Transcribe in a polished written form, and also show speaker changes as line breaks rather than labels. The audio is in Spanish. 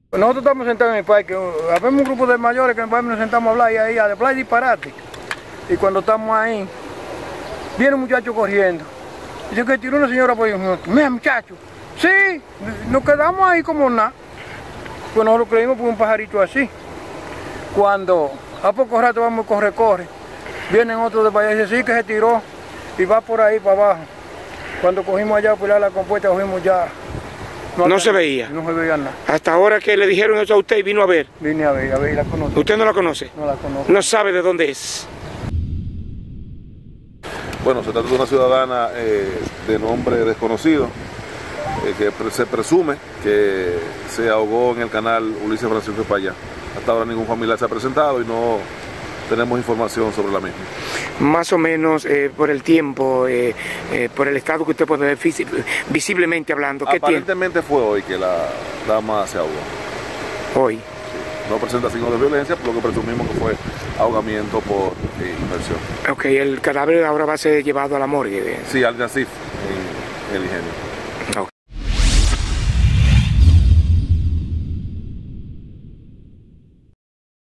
Nosotros estamos sentados en el parque, habemos un grupo de mayores que nos sentamos a hablar y ahí a hablar disparate. Y cuando estamos ahí, viene un muchacho corriendo. Dice que tiró una señora por ahí. Mira, muchacho, sí, nos quedamos ahí como nada. Pues nosotros creímos por un pajarito así. Cuando a poco rato vamos a corre. Vienen otros de para allá y dicen sí que se tiró y va por ahí para abajo. Cuando cogimos allá por la compuesta, cogimos ya.
No se veía.
No se veía nada.
Hasta ahora que le dijeron eso a usted y vino a ver.
Vine a ver y la conozco.
¿Usted no la conoce?
No la conozco.
No sabe de dónde es.
Bueno, se trata de una ciudadana de nombre desconocido, que se presume que se ahogó en el canal Ulises Francisco Espaillá. Hasta ahora ningún familiar se ha presentado y no tenemos información sobre la misma.
Más o menos por el tiempo, por el estado que usted puede ver visiblemente hablando. ¿Qué
Aparentemente fue hoy que la dama se ahogó.
Hoy.
Sí. No presenta signos de violencia, por lo que presumimos que fue ahogamiento por inmersión.
Ok, el cadáver ahora va a ser llevado a la morgue.
Sí, al Yacif, en el Ingenio.